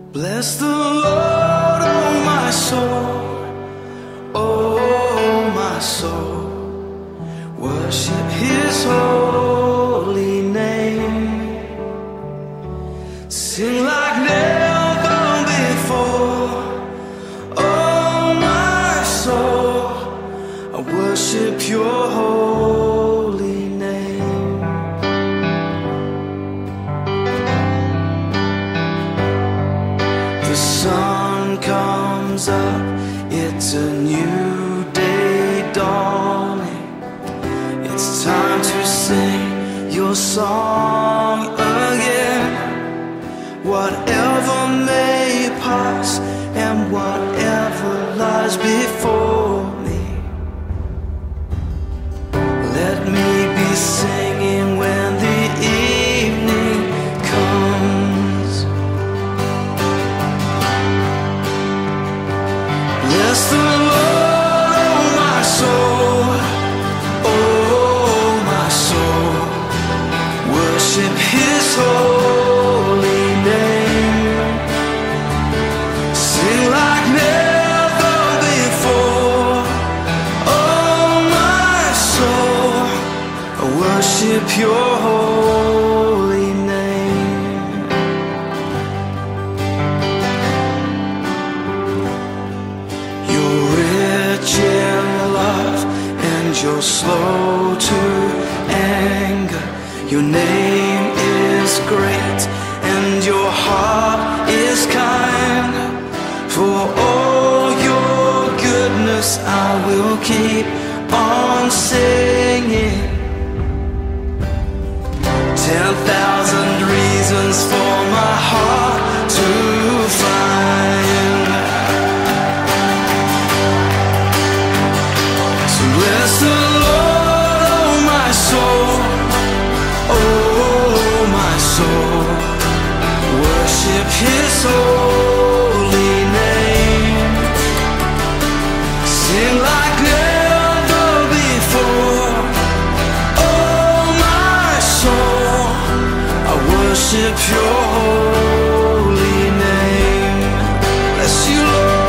Bless the Lord, oh my soul, oh my soul. Worship His holy name. Sing like never before, oh my soul. I worship Your holy name. The sun comes up, it's a new day dawning. It's time to sing Your song again. Whatever may pass and whatever lies before me, let me be singing when the evening comes. Bless the Lord, oh my soul, oh my soul. Worship His holy name. Sing like never before, oh my soul. I worship Your holy name. You're rich in love and You're slow to anger. Your name is great and Your heart is kind. For all Your goodness I will keep on singing. 10,000 reasons for my heart to find. So bless the Lord, oh my soul, oh my soul. Worship His holy name. Sing like never before, oh my soul. I worship Your holy name. Bless You, Lord.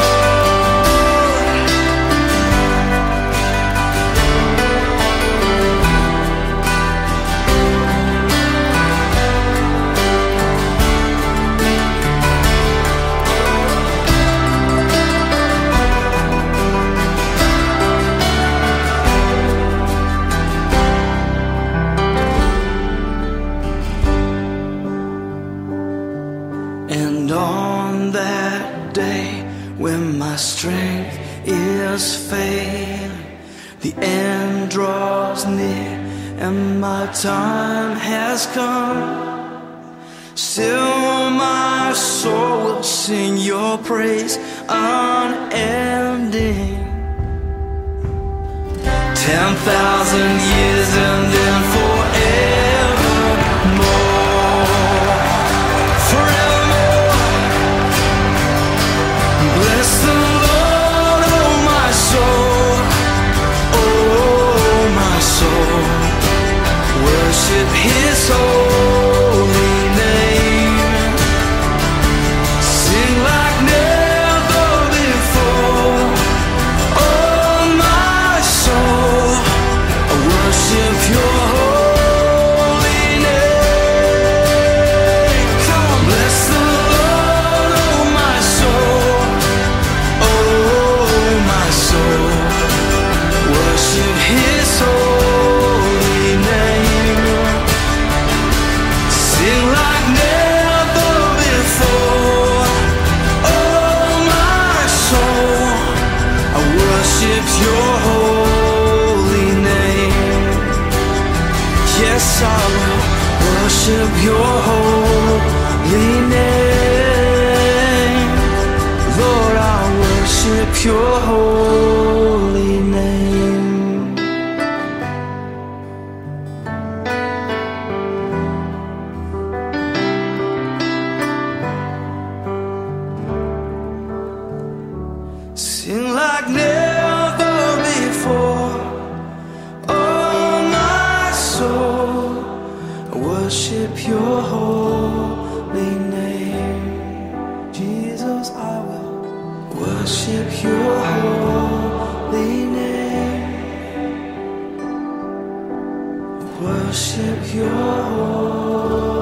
And on that day when my strength is failing, the end draws near and my time has come, still my soul will sing Your praise unending. 10,000 years and then forevermore, forevermore. Bless the Lord, oh my soul, oh my soul. Worship His holy name. Sing like never before, oh my soul. I worship Your holy name. Come on, bless the Lord, oh my soul, oh my soul. Worship His holy name. Sing like never before, oh my soul. I worship Your holy name. Yes, I will worship Your holy name. Lord, I worship Your holy name. Sing like never before, oh my soul. I worship Your holy name. worship your holy name. Worship your holy name.